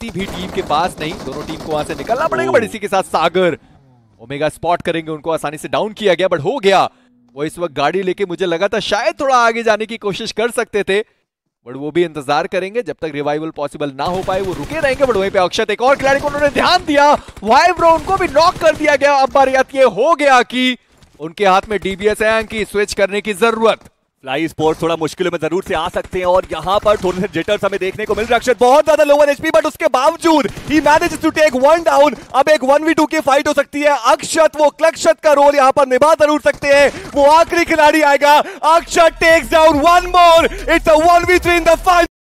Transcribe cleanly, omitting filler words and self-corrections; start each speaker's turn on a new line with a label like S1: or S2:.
S1: किसी भी टीम के पास नहीं। दोनों टीम को वहां से निकलना पड़ेगा, बट इसी के साथ सागर ओमेगा स्पॉट करेंगे, उनको आसानी से डाउन किया गया, बट हो गया। वो इस वक्त गाड़ी लेके मुझे लगा था शायद थोड़ा आगे जाने की कोशिश कर सकते थे, बट वो भी इंतजार करेंगे जब तक रिवाइवल पॉसिबल ना हो पाए, वो रुके रहेंगे। बट वहीं पे अक्षत एक और खिलाड़ी को उन्होंने ध्यान दिया, वाइब्रो उनको भी नॉक कर दिया गया। अब बार ये हो गया कि उनके हाथ में डीबीएस है कि स्विच करने की जरूरत।
S2: फ्लाई स्पोर्ट थोड़ा मुश्किलों में जरूर से आ सकते हैं और यहाँ पर थोड़े से जिटर्स हमें देखने को मिल रहा है। अक्षत बहुत ज्यादा लोअर एचपी, बट उसके बावजूद ही manages to take one down. अब एक 1v2 की फाइट हो सकती है। अक्षत वो क्लक्षत का रोल यहाँ पर निभा जरूर सकते हैं, वो आखिरी खिलाड़ी आएगा। Akshat takes down one more, it's a 1v3 in the fight.